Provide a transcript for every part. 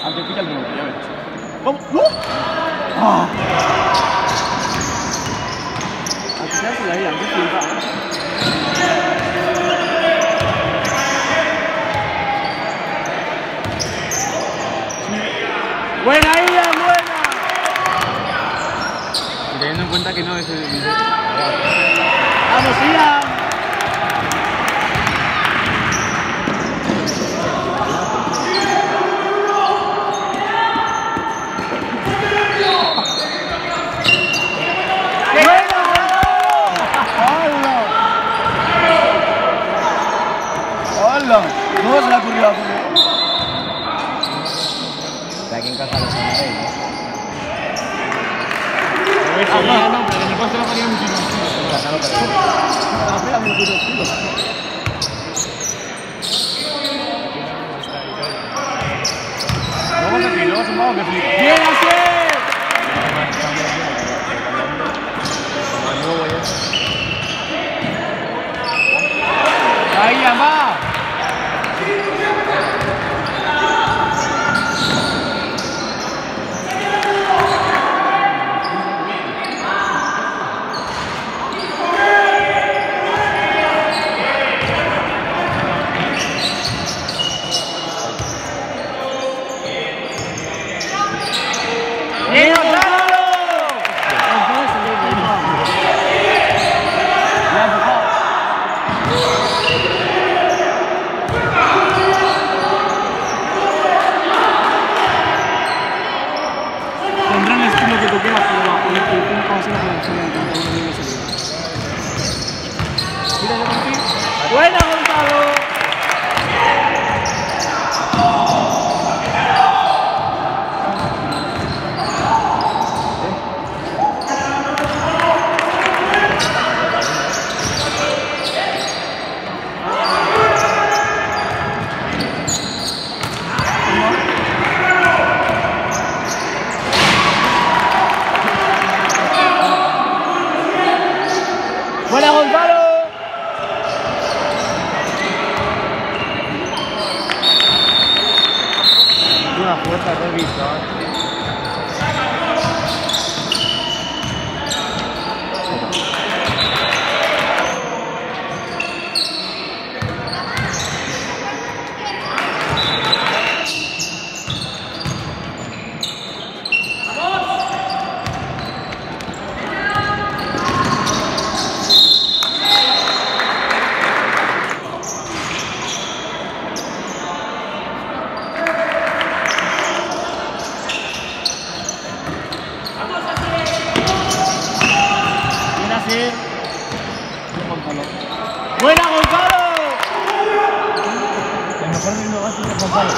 Aunque pica el mundo, ya ves. ¡Vamos! ¡Ah! Al final se la vida, qué flipada. ¡Buena Ian, buena! Y teniendo en cuenta que no es el... ¡Vamos, Ian! ¿Cómo se le ha ocurrido hacer? De aquí en casa lo sabéis, ¿no? No, pero en mi coste lo ponía muchísimo. Pega muy duro, tío. Luego se luego sumado que flipa. ¡Bien, así! ¡Ahí, va! Tendrán el estilo que tú quieras, pero bajo el tiempo va a ser la producción de tanto uno nivel seguido. Mira, yo contigo. ¡Buena, Gonzalo! ¡Buena, Gonzalo! Una fuerza que he visto, ¡Buena, Gonzalo! El mejor mismo va a ser Gonzalo.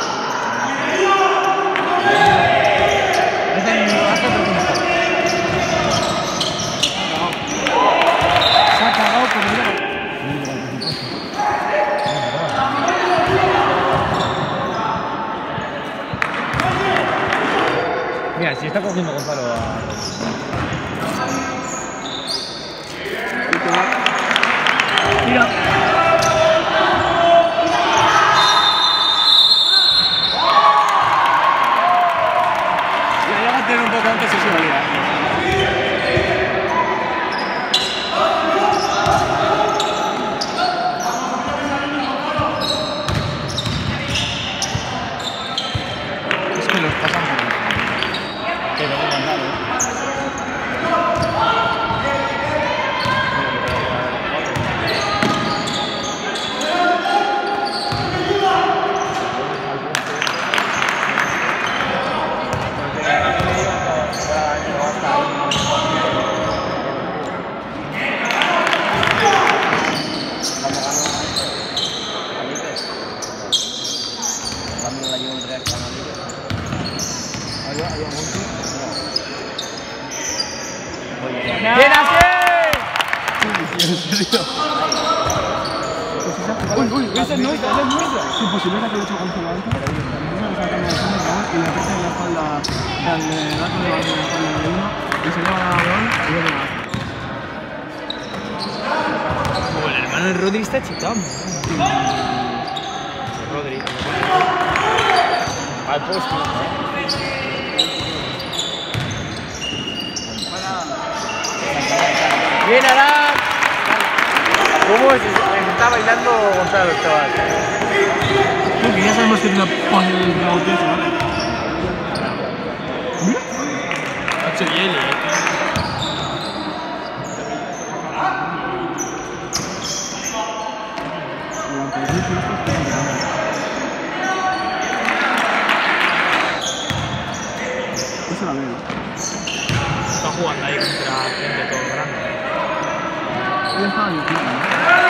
Es el mismo gasto, pero mejor. Se ha cagado por mí. Mira, si está cogiendo Gonzalo a... Mira. Ya va a tener un poco antes y se valía. Es que los pasan por el... Pero no Gonzalo. ¡Bien así! ¿En serio? Uy, ese no es nuestro. Sí, pues si no era que lo he hecho con Gonzalo antes, y le aprieta en la espalda, le da con el balón en la espalda de uno, y se lleva la balón y luego la... El hermano de Rodri está chitando. Rodri. Alto. Bien, Arán. ¿Cómo se está bailando Gonzalo, chaval? Porque ya sabemos que es una pose del rebote, ¿vale? Mira. Hacho hielo, Eso la veo. Está jugando ahí contra gente todo grande. Ella estaba en el club, ¿no?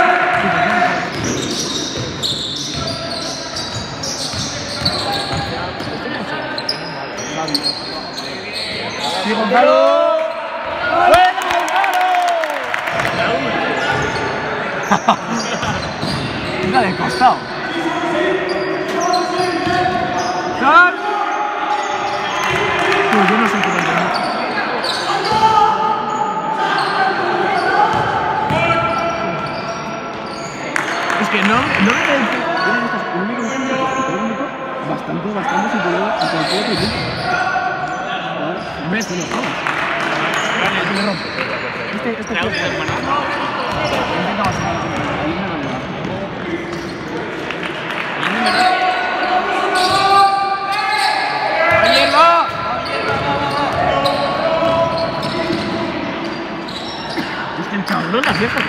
¡Sí, Gonzalo! ¡Bueno, Gonzalo! Mira de costado. ¡Sal! Yo no sé cómo entender. Es que no me parece. El único bastante superior a cualquier otro equipo. Messi, no, vamos. Este club. Intenta bajar. Ahí me lo lleva. Es que el cabrón la vieja.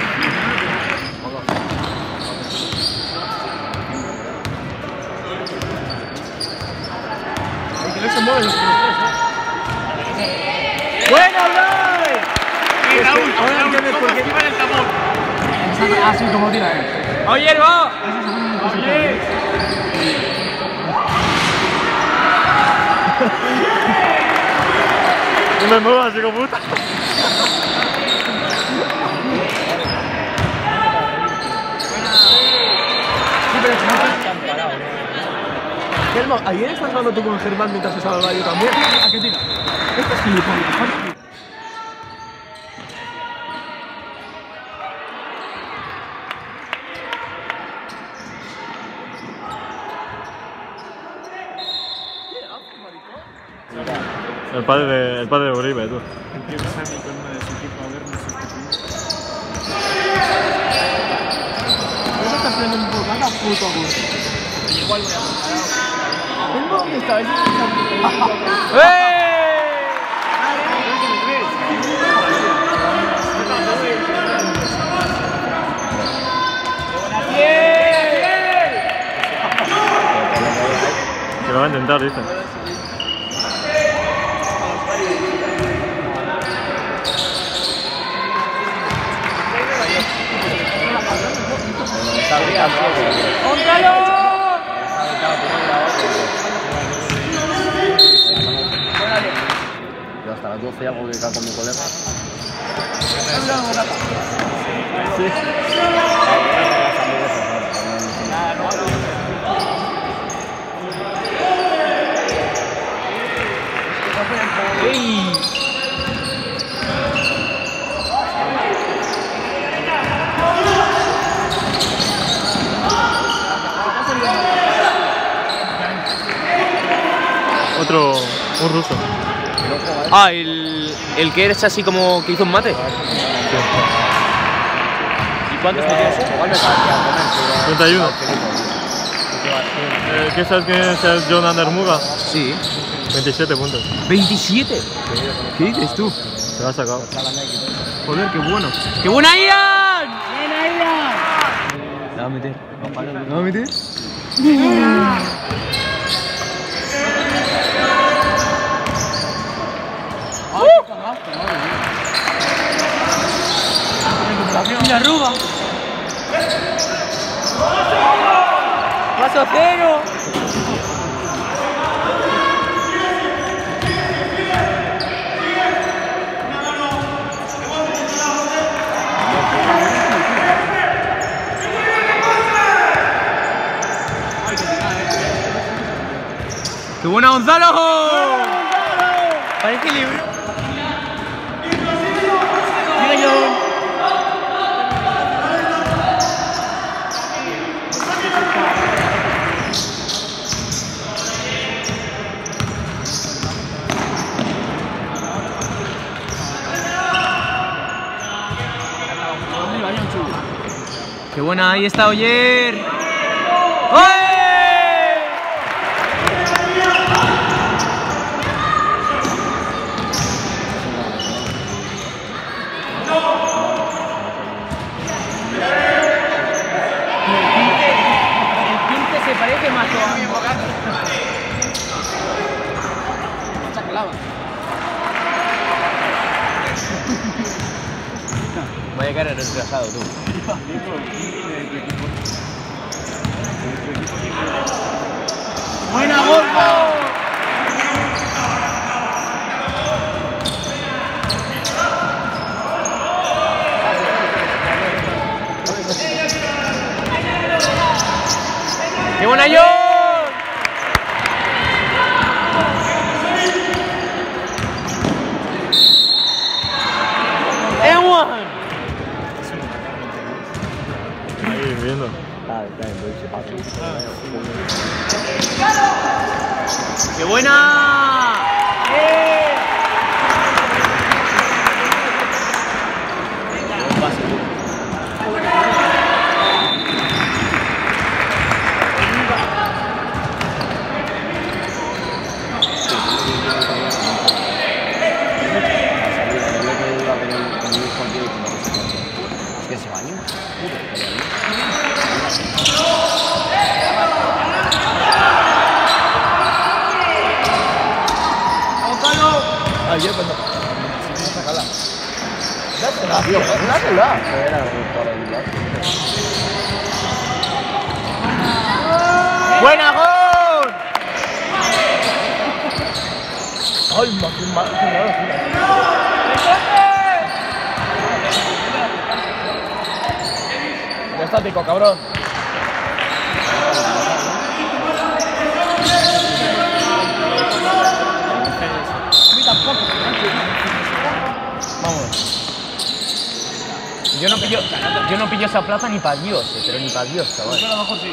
El que no se mueve los tres, ¡Bueno, Blay! ahora entiendes por qué. el tambor! Así como tira él. ¡Oye, va! No me muevas, hijo puta. Germán, ayer estás hablando tú con Germán mientras estaba el baño también. ¿A qué tira? Esto es gilipollas. El padre de Uribe, tú. Empieza a mi con uno de su equipo a vernos ¿Cómo estás haciendo un poco? Anda puto gusto. Igual voy a buscar. ¿Dónde está? Que lo va a intentar, dicen. Yo hasta las 12 ya porque acá con mi colega. Otro, un ruso. Ah, el que eres así como que hizo un mate. ¿Y cuántos metió eso? 31. ¿Qué sabes quién es el John Andermuga? Sí. 27 puntos. ¿27? ¿Qué dices tú? Se lo ha sacado. Joder, qué bueno. ¡Qué buena Ian! ¿La va a meter? ¿La va a meter? ¡La ruba! ¡Paso cero! ¡Qué buena, Gonzalo! Parece libre. Mira, John. Qué buena, ahí está Oyer. Se parece más a mi abogado. Mucha clava. Vaya cara retrasado tú. ¡Buena Golfo! ¡Qué buena yo! Ahí viendo. ¡Qué buena! Es que se bañó. Ayer cuando... Sácala. Dásela, tío. Dásela. ¡Buena gol! Ay, qué mal. Ya está, tico, cabrón. Vamos. Yo no pillo esa plaza ni para Dios, pero ni para Dios, chaval. A lo mejor sí.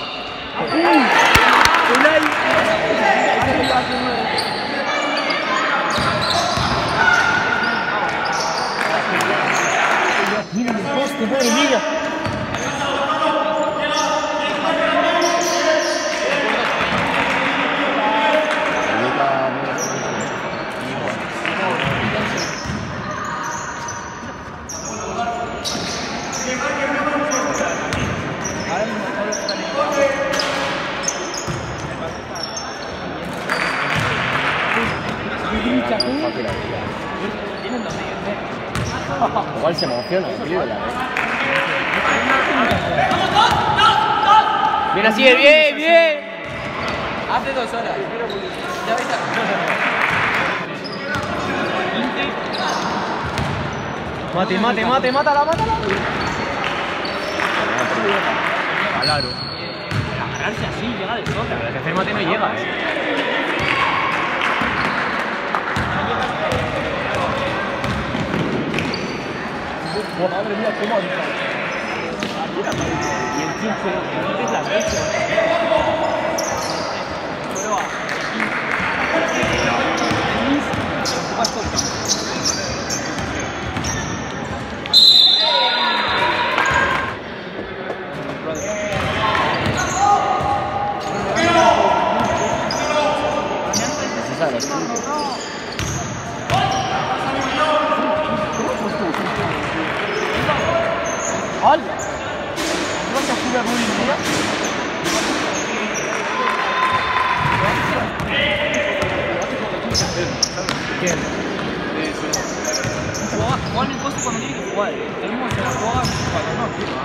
Mira el poste, madre mía. Igual se emociona, tío. Bien así, bien, bien. Hace 2 horas. Ya veis. Mátala. Claro. Agarrarse así, llega de sobra. Pero el tercer mate no llega, Madre mía, cómo ha dicho. Y el 15 es la leche. ¡Hala! ¿No vas a jugar muy bien? ¿Quién? Juega en el poste cuando tiene que jugar. El mismo se la juega cuando no.